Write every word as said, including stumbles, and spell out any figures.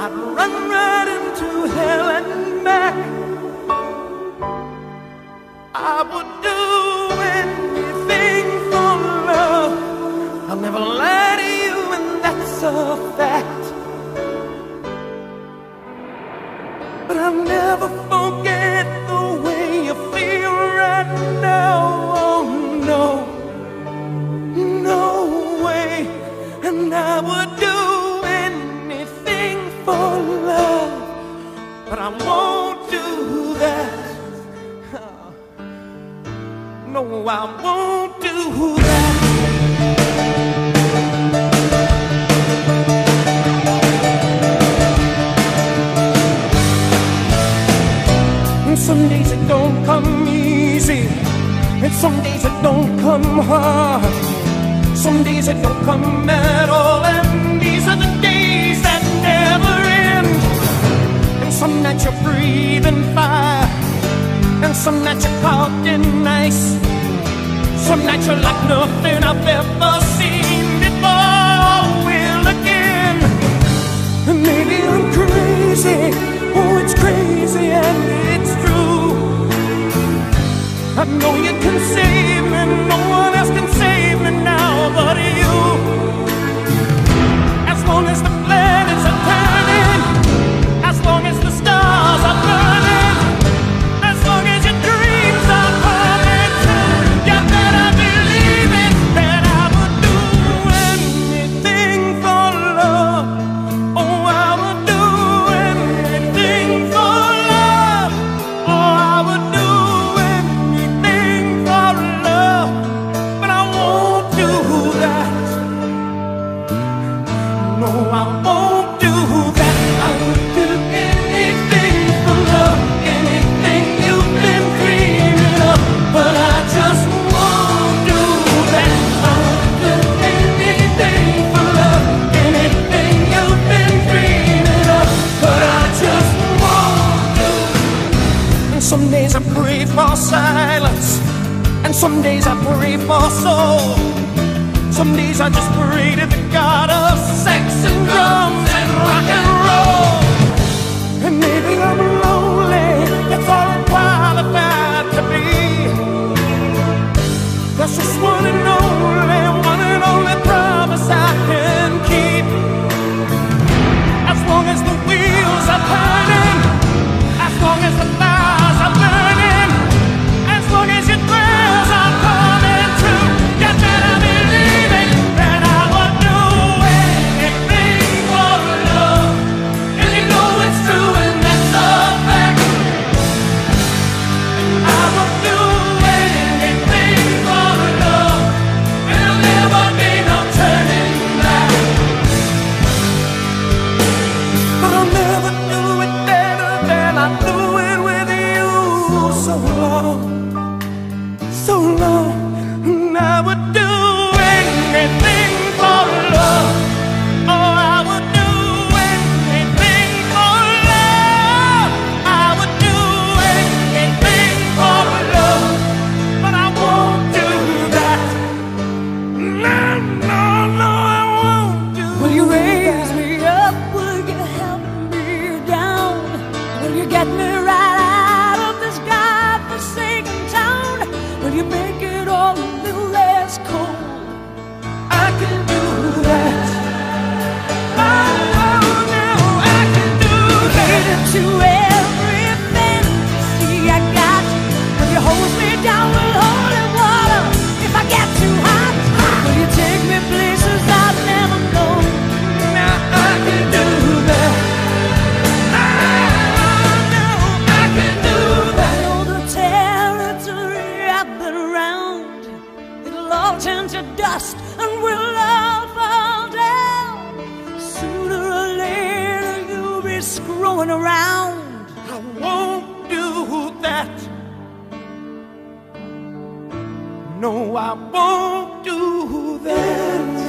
I'd run right into hell and back. I would do anything for love. I'll never lie to you, and that's a fact. But I'll never forget the way you feel right now. Oh no, no way. And I would do anything for love, but I won't do that. No, I won't do that. And some days it don't come easy, and some days it don't come hard. Some days it don't come at all, and these are the days that never end. And some nights you're breathing fire, and some nights you're caught in ice. Some nights you're like nothing I've ever seen before or will again. And maybe I'm crazy, oh it's crazy and it's true. I know you can save me, no one else can save me now but you. As long as the planets are turning, as long as the stars are burning, as long as your dreams are coming true, you better believe it, that I would do anything for love. Oh, I would do anything for love. Oh, I would do anything for love, but I won't do that. No, I won't do that. I would do anything for love, anything you've been dreaming of, but I just won't do that. I would do anything for love, anything you've been dreaming of, but I just won't do. And some days I pray for silence, and some days I pray for soul. Some days I just pray to the God of sex and drums and rock and roll. And maybe I'm lonely, that's all I'm qualified to be. That's just one and only, one and only promise I can keep. As long as the wheels are turning, as long as the fires are burning, as long as your prayers are coming true, you better believe it, that I would do anything for love. And you know it's true, and that's a fact. I would do anything for love, and there'll never be no turning back. But I'll never do it better than I do it with you. So long, so long, and I would do anything for love. Oh, I would do anything for love. I would do anything for love, but I won't do that. No, no, no, I won't do that. Will you raise me up? Will you help me down? Will you get me right out of this godforsaken town? Will you make it all a little less cold? I can do that. Oh, oh, no, I can do that. To every fantasy I got, will you hold me down with holy water if I get too hot? Will you take me places I've never known? Now I can do that. Oh, no, I can do I that. know the territory I've been around, it'll all turn to dust and we'll all fall down. Sooner or later you'll be screwing around. I won't do that. No, I won't do that.